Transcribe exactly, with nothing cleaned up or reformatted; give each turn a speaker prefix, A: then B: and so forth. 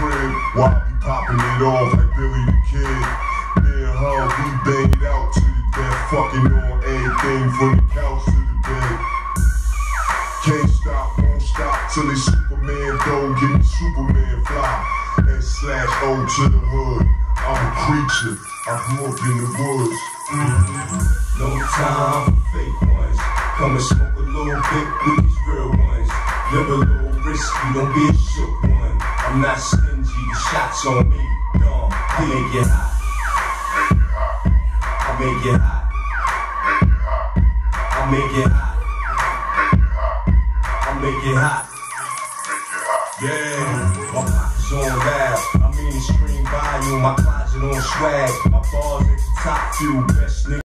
A: crib while I be popping it off like Billy the Kid. Me and her, we bang it out to the death, fucking on everything from the couch to the bed. Can't stop, won't stop till it's Superman don't give me Superman fly. S slash O to the hood. I'm a creature, I grew up in the woods.
B: Mm-hmm. No time for fake ones. Come and smoke a little bit with these real ones. Live a little risky, don't be a shook one. I'm not stingy, the shots on me. No, I make it hot. I make it hot. I make it hot. I make it hot. Yeah, my pockets on loud. I mean, screen volume, my closet on swag. My bars at the top, few best niggas.